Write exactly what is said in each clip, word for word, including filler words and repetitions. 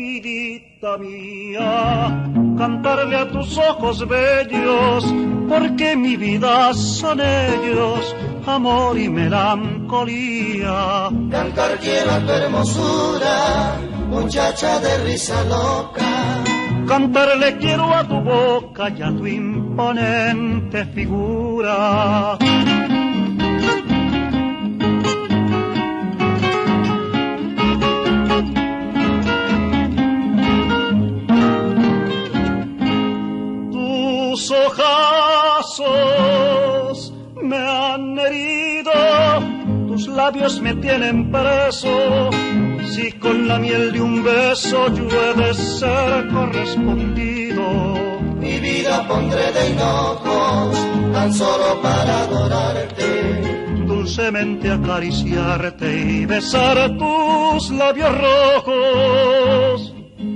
vidita mía, cantarle a tus ojos bellos, porque mi vida son ellos, amor y melancolía. Cantar quiero a tu hermosura, muchacha de risa loca. Cantarle quiero a tu boca y a tu imponente figura. Tus ojazos me han herido, tus labios me tienen preso. Si con la miel de un beso yo he de ser correspondido, mi vida pondré de hinojos, tan solo para adorarte, dulcemente acariciarte y besar tus labios rojos.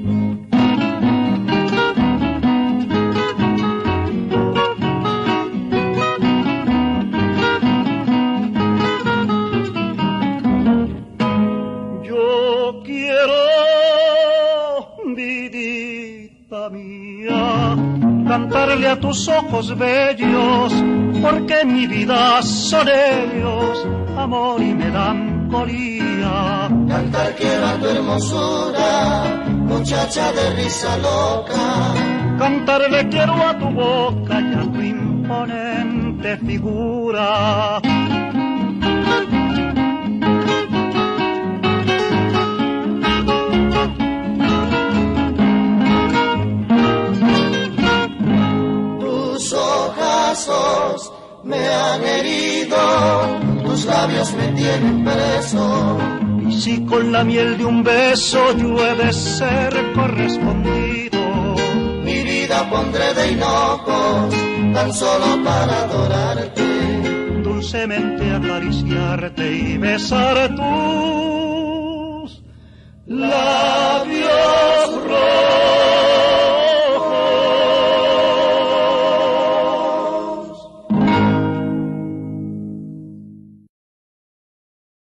Mía, cantarle a tus ojos bellos, porque mi vida son ellos, amor y melancolía. Cantar quiero a tu hermosura, muchacha de risa loca. Cantarle quiero a tu boca y a tu imponente figura. Tus ojazos me han herido, tus labios me tienen preso. Y si con la miel de un beso yo he de ser correspondido, mi vida pondré de hinojos, tan solo para adorarte, dulcemente acariciarte y besar tus labios.